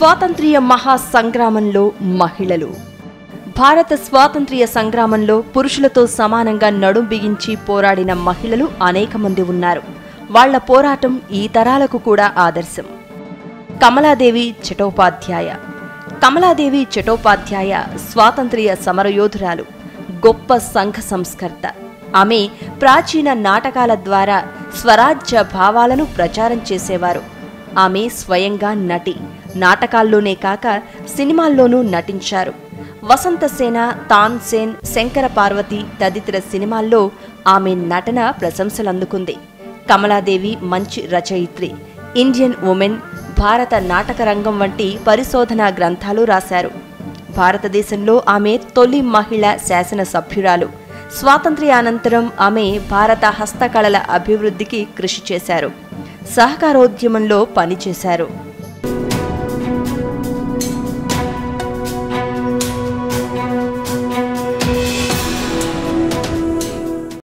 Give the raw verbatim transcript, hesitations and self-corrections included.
స్వాతంత్ర్య మహాసంగ్రామంలో మహిళలు. భారత స్వాతంత్ర్య సంగ్రామంలో పురుషులతో సమానంగా నడుం బిగించి పోరాడిన మహిళలు అనేక మంది ఉన్నారు. వాళ్ల పోరాటం ఈ తరాలకు కూడా ఆదర్శం. కమలాదేవి చటోపాధ్యాయ. కమలాదేవి చటోపాధ్యాయ స్వాతంత్ర్య సమరయోధురాలు, గొప్ప సంఘ సంస్కర్త. ఆమె ప్రాచీన నాటకాల ద్వారా స్వరాజ్య భావాలను ప్రచారం చేసేవారు. ఆమె స్వయంగా నటి. నాటకాల్లోనే కాక సినిమాల్లోనూ నటించారు. వసంతసేన, తాన్సేన్, శంకర పార్వతి తదితర సినిమాల్లో ఆమె నటన ప్రశంసలందుకుంది. కమలాదేవి మంచి రచయిత్రి. ఇండియన్ ఉమెన్, భారత నాటక రంగం వంటి పరిశోధనా గ్రంథాలు రాశారు. భారతదేశంలో ఆమె తొలి మహిళ శాసనసభ్యురాలు. స్వాతంత్ర్యానంతరం ఆమె భారత హస్తకళల అభివృద్ధికి కృషి చేశారు. సహకారోద్యమంలో పనిచేశారు.